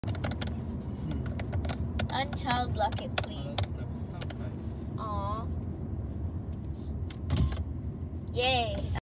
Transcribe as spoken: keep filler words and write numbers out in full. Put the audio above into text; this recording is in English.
Unchild lock it, please. Oh, that, that was tough, guys. Aww. Yay.